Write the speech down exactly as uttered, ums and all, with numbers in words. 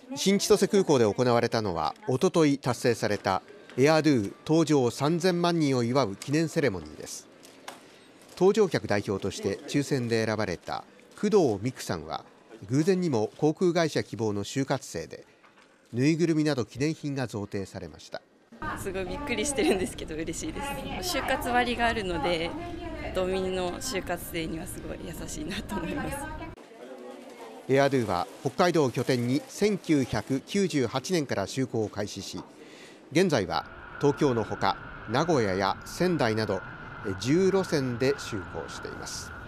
新千歳空港で行われたのは、おととい達成されたエアドゥ搭乗さんぜんまんにんを祝う記念セレモニーです。搭乗客代表として抽選で選ばれた工藤美久さんは、偶然にも航空会社希望の就活生で、ぬいぐるみなど記念品が贈呈されました。 すごいびっくりしてるんですけど嬉しいです。就活割があるので、道民の就活生にはすごい優しいなと思います。 エアドゥは北海道を拠点にせんきゅうひゃくきゅうじゅうはちねんから就航を開始し、現在は東京のほか名古屋や仙台などじゅう路線で就航しています。